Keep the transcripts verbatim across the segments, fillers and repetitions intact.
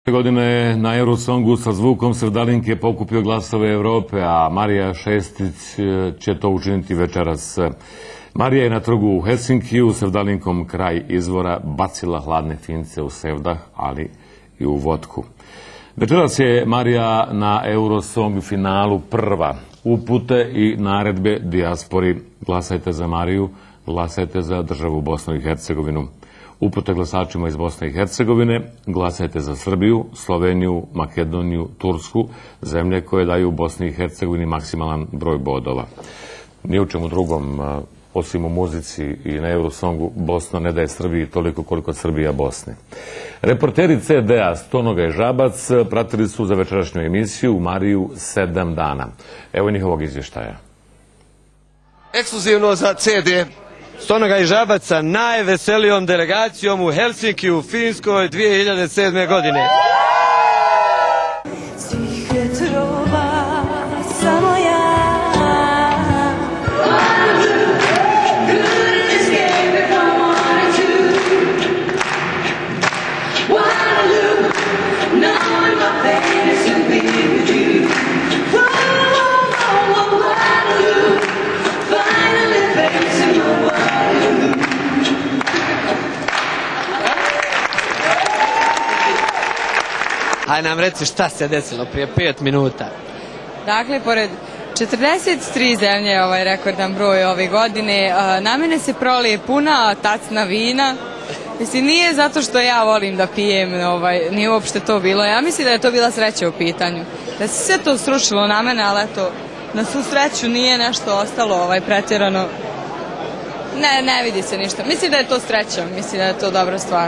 Godine na Eurosongu sa zvukom Sevdalinke pokupio glasove Evrope, a Marija Šestić će to učiniti večeras. Marija je na trgu u Helsinkiju Sevdalinkom kraj izvora bacila hladne fince u Sevdah, ali i u vodku. Večeras je Marija na Eurosongu finalu prva. Upute i naredbe dijaspori. Glasajte za Mariju, glasajte za državu Bosnu i Hercegovinu. Upute glasačima iz Bosne i Hercegovine, glasajte za Srbiju, Sloveniju, Makedoniju, Tursku, zemlje koje daju Bosni i Hercegovini maksimalan broj bodova. Ni u čemu drugom, osim u muzici i na Eurosongu, Bosna ne daje Srbiji toliko koliko Srbija Bosni. Reporteri C D-a Stonoga i Žabac pratili su za večerašnju emisiju Mariju sedam dana. Evo njihovog izvještaja. Ekskluzivno za C D Stonoga i Žabac sa najveselijom delegacijom u Helsinkiju u Finskoj dvije hiljade sedme. godine. Hajde nam reci šta se desilo prije pet minuta. Dakle, pored četrdeset tri zemlje je ovaj rekordan broj ove godine. Na mene se prolije puna tacna vina. Mislim, nije zato što ja volim da pijem, ovaj, nije uopšte to bilo. Ja mislim da je to bila sreća u pitanju. Da se sve to srušilo na mene, ali eto, na svu sreću nije nešto ostalo ovaj, pretjerano. Ne, ne vidi se ništa. Mislim da je to sreća, mislim da je to dobra stvar.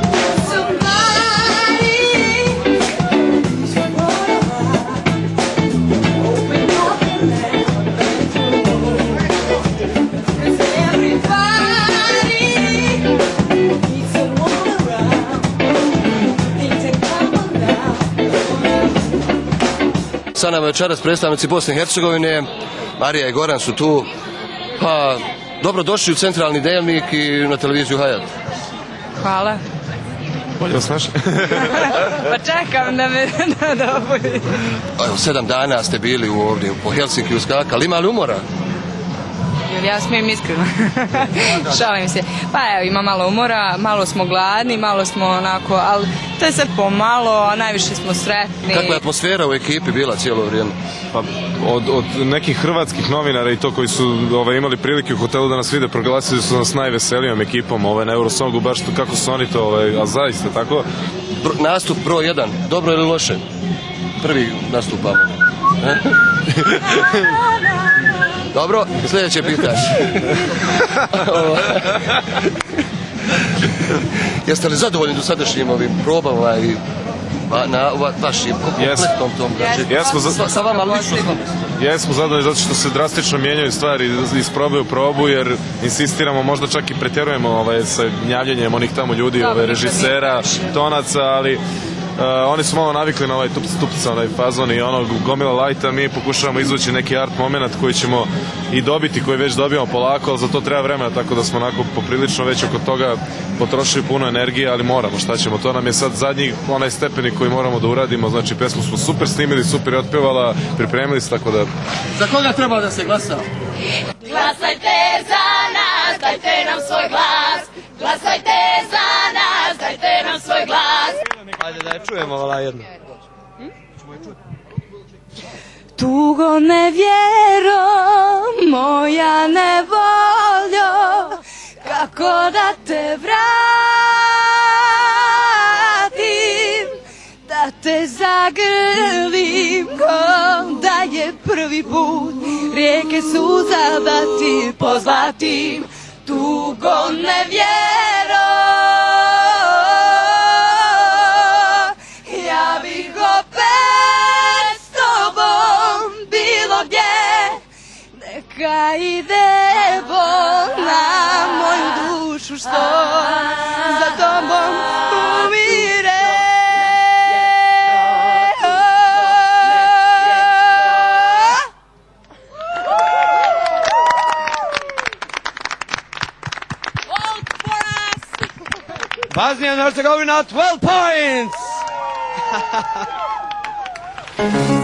Sa nama večeras predstavnici Bosne i Hercegovine, Marija i Goran su tu. Pa, dobro došli u Centralni dnevnik i na televiziju Hayat. Hvala. Bolje vas naš. Pa čekam da me da obudi. Evo, sedam dana ste bili ovdje po Helsinkiju skakali. Ima li umora? Ja smijem iskreno. Šalim se. Pa evo, ima malo umora, malo smo gladni, malo smo onako, ali to je sad pomalo, a najviše smo sretni. Kakva je atmosfera u ekipi bila cijelo vrijeme? Pa, od, od nekih hrvatskih novinara i to koji su ovaj, imali prilike u hotelu da nas vide, proglasili su nas najveselijom ekipom ovaj, na Eurosongu, baš to, kako su oni to, ovaj, a zaista tako. Bro, nastup broj jedan, dobro ili loše? Prvi nastupamo. Dobro, sljedeće pitaš. Jeste li zadovoljni do sadašnjim ovim probama i na vašim kompletnom tom? Sa vama lično s vama? Jesmo zadovoljni zato što se drastično mijenjaju stvari iz probe u probu, jer insistiramo, možda čak i pretjerujemo ovaj, sa gnjavljenjem onih tamo ljudi, ovaj, režisera, tonaca, ali Uh, oni su malo navikli na ovaj stupca, onaj fazon i ono gomila lajta, mi pokušavamo izvući neki art moment koji ćemo i dobiti, koji već dobijamo polako, ali za to treba vremena, tako da smo onako poprilično već oko toga potrošili puno energije, ali moramo, šta ćemo, to nam je sad zadnji onaj stepenik koji moramo da uradimo, znači pesmu smo super snimili, super je otpevala, pripremili se, tako da... Za koga treba da se glasa? Glasajte za nas, dajte nam svoj glas, glasajte za nas, dajte nam svoj glas. Ajde da je čujemo vala jedno. Tugo nevjero, moja nevoljo, kako da te vratim, da te zagrlim, ko da je prvi put, rijeke suza da ti pozlatim, tugo nevjero. Ja bih opet s tobom bilo gdje, neka ide bol na moju dušu što za tobom umire. Bosnia and Herzegovina, twelve points! Hvala.